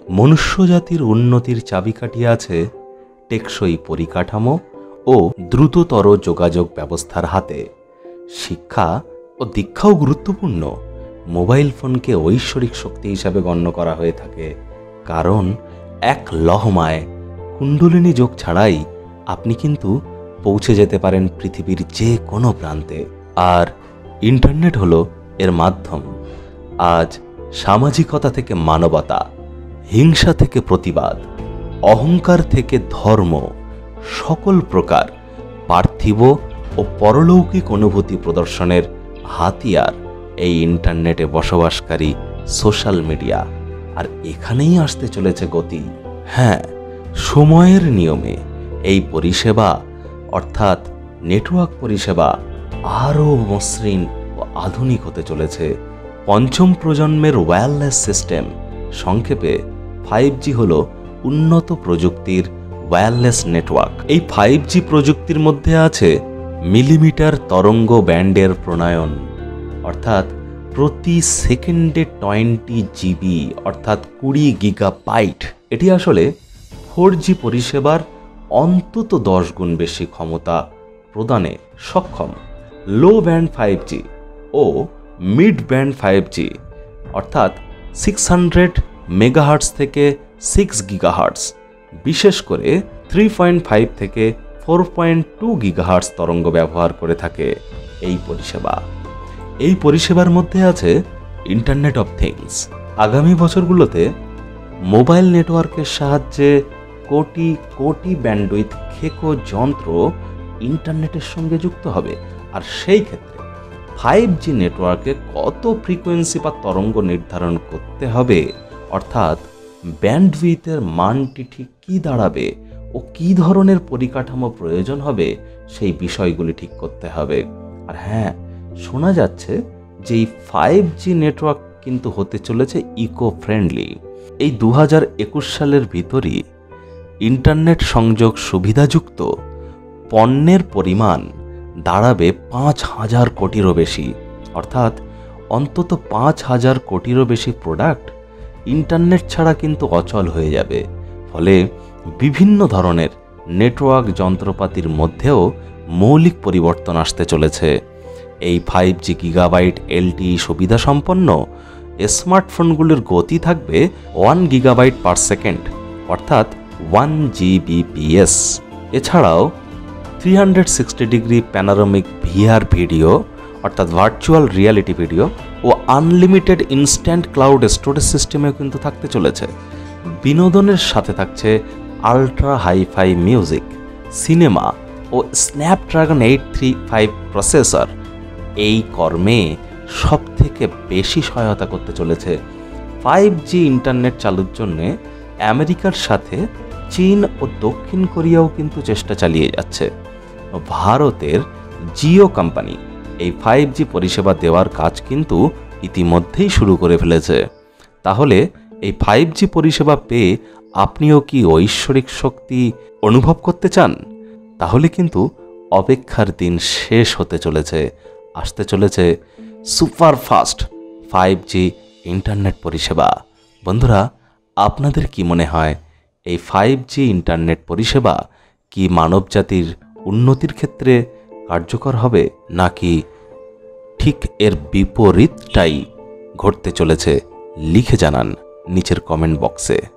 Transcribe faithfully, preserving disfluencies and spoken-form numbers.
মনুষ্যজাতির উন্নতির চাবিকাঠি আছে টেকসই পরিকাঠামো ও দ্রুততর যোগাযোগ ব্যবস্থার হাতে। শিক্ষা ও দীক্ষাও গুরুত্বপূর্ণ। মোবাইল ফোনকে ঐশ্বরিক শক্তি হিসাবে গণ্য করা হয়ে থাকে, কারণ এক লহমায় কুণ্ডলিনী যোগ ছাড়াই আপনি কিন্তু পৌঁছে যেতে পারেন পৃথিবীর যে কোনো প্রান্তে। আর ইন্টারনেট হলো এর মাধ্যম। আজ সামাজিকতা থেকে মানবতা, হিংসা থেকে প্রতিবাদ, অহংকার থেকে ধর্ম, সকল প্রকার পার্থিব ও পরলৌকিক অনুভূতি প্রদর্শনের হাতিয়ার এই ইন্টারনেটে বসবাসকারী সোশ্যাল মিডিয়া। আর এখানেই আসতে চলেছে গতি। হ্যাঁ, সময়ের নিয়মে এই পরিষেবা অর্থাৎ নেটওয়ার্ক পরিষেবা আরও মসৃণ ও আধুনিক হতে চলেছে। পঞ্চম প্রজন্মের ওয়্যারলেস সিস্টেম, সংক্ষেপে ফাইভ জি হল উন্নত প্রযুক্তির ওয়্যারলেস নেটওয়ার্ক। এই ফাইভ জি প্রযুক্তির মধ্যে আছে মিলিমিটার তরঙ্গ ব্যান্ডের প্রণয়ন, অর্থাৎ প্রতি সেকেন্ডে টোয়েন্টি জিবি অর্থাৎ কুড়ি গিগাবাইট। এটি আসলে ফোর জি পরিষেবার অন্তত দশ গুণ বেশি ক্ষমতা প্রদানে সক্ষম। লো ব্যান্ড ফাইভ জি ও মিড ব্যান্ড ফাইভ জি অর্থাৎ সিক্স হান্ড্রেড মেগাহার্টস থেকে সিক্স গিগাহার্টস, বিশেষ করে থ্রি পয়েন্ট ফাইভ থেকে ফোর পয়েন্ট টু গিগাহার্টস তরঙ্গ ব্যবহার করে থাকে এই পরিষেবা। এই পরিষেবার মধ্যে আছে ইন্টারনেট অফ থিংস। আগামী বছরগুলোতে মোবাইল নেটওয়ার্কের সাহায্যে কোটি কোটি ব্যান্ডউইথ খেকো যন্ত্র ইন্টারনেটের সঙ্গে যুক্ত হবে। আর সেই ক্ষেত্রে ফাইভ জি নেটওয়ার্কে কত ফ্রিকোয়েন্সি বা তরঙ্গ নির্ধারণ করতে হবে, অর্থাৎ ব্যান্ডউইথের মানটি ঠিক কী দাঁড়াবে ও কী ধরনের পরিকাঠামো প্রয়োজন হবে, সেই বিষয়গুলি ঠিক করতে হবে। আর হ্যাঁ, শোনা যাচ্ছে যে এই ফাইভ জি নেটওয়ার্ক কিন্তু হতে চলেছে ইকো ফ্রেন্ডলি। এই দু হাজার একুশ সালের ভিতরই ইন্টারনেট সংযোগ সুবিধাযুক্ত পণ্যের পরিমাণ দাঁড়াবে পাঁচ হাজার কোটিরও বেশি, অর্থাৎ অন্তত পাঁচ হাজার কোটিরও বেশি প্রোডাক্ট ইন্টারনেট ছাড়া কিন্তু অচল হয়ে যাবে। ফলে বিভিন্ন ধরনের নেটওয়ার্ক যন্ত্রপাতির মধ্যেও মৌলিক পরিবর্তন আসতে চলেছে। এই ফাইভ জি গিগাবাইট এলটিই সুবিধা সম্পন্ন স্মার্টফোনগুলির গতি থাকবে ওয়ান গিগাবাইট পার সেকেন্ড অর্থাৎ ওয়ান জিবিপিএস। এছাড়াও three hundred sixty degree panoramic VR video অর্থাৎ ভার্চুয়াল রিয়ালিটি ভিডিও ও আনলিমিটেড ইনস্ট্যান্ট ক্লাউড স্টোরেজ সিস্টেমেও কিন্তু থাকতে চলেছে। বিনোদনের সাথে থাকছে আলট্রা হাইফাই মিউজিক, সিনেমা ও Snapdragon eight three five processor এই কর্মে সব থেকে বেশি সহায়তা করতে চলেছে। ফাইভ জি ইন্টারনেট চালুর জন্য আমেরিকার সাথে চীন ও দক্ষিণ কোরিয়াও কিন্তু চেষ্টা চালিয়ে যাচ্ছে। ভারতের জিও কোম্পানি এই ফাইভ জি পরিষেবা দেওয়ার কাজ কিন্তু ইতিমধ্যেই শুরু করে ফেলেছে। তাহলে এই ফাইভ জি পরিষেবা পেয়ে আপনিও কি ঐশ্বরিক শক্তি অনুভব করতে চান? তাহলে কিন্তু অপেক্ষার দিন শেষ হতে চলেছে। আসতে চলেছে super fast five G internet পরিষেবা। বন্ধুরা, আপনাদের কি মনে হয় এই ফাইভ জি ইন্টারনেট পরিষেবা কি মানবজাতির উন্নতির ক্ষেত্রে কার্যকর হবে, নাকি ঠিক এর বিপরীতটাই ঘটতে চলেছে? লিখে জানান নিচের কমেন্ট বক্সে।